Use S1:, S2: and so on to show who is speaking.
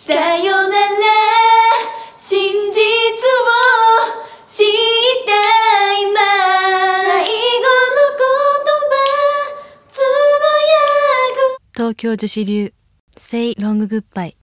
S1: さよなら真実を知った今最後の言葉つぶやく
S2: 東京女子流 Say Long Goodbye